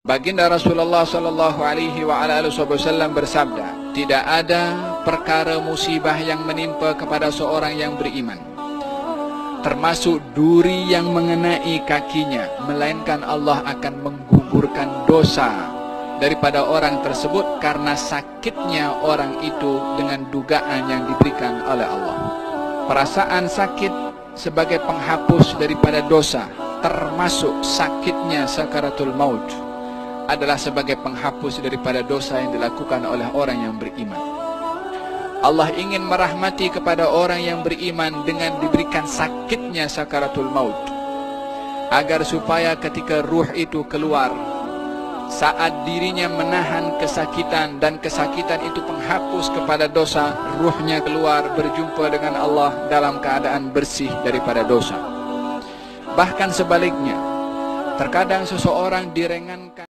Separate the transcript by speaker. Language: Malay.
Speaker 1: Baginda Rasulullah sallallahu alaihi wasallam bersabda, tidak ada perkara musibah yang menimpa kepada seorang yang beriman, termasuk duri yang mengenai kakinya, melainkan Allah akan menggugurkan dosa daripada orang tersebut karena sakitnya orang itu dengan dugaan yang diberikan oleh Allah. Perasaan sakit sebagai penghapus daripada dosa, termasuk sakitnya sakaratul maut, adalah sebagai penghapus daripada dosa yang dilakukan oleh orang yang beriman. Allah ingin merahmati kepada orang yang beriman dengan diberikan sakitnya sakaratul maut, agar supaya ketika ruh itu keluar, saat dirinya menahan kesakitan dan kesakitan itu penghapus kepada dosa, ruhnya keluar berjumpa dengan Allah dalam keadaan bersih daripada dosa. Bahkan sebaliknya, terkadang seseorang direngankan